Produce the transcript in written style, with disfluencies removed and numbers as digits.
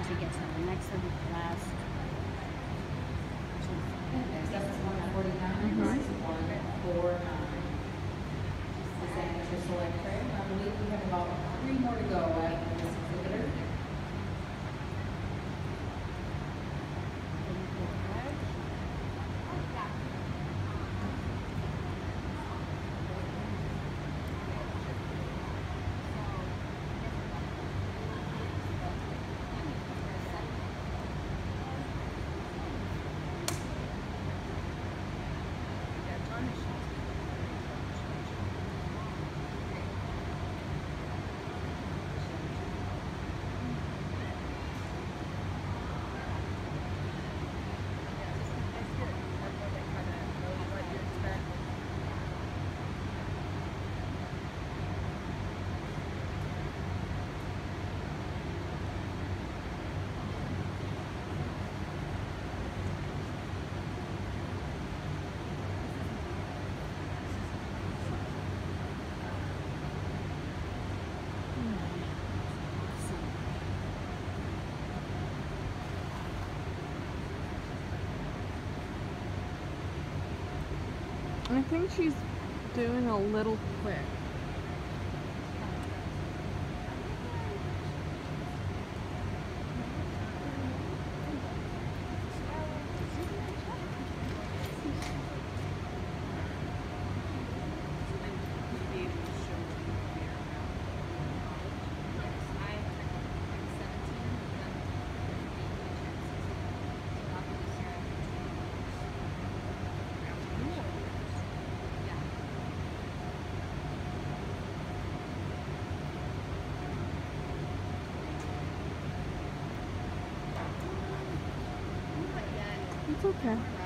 to get to the next and last. Next up is 149, this is 149. The signature select frame. I believe we have about 3 more to go after this exhibitor. I think she's doing a little quick. It's okay.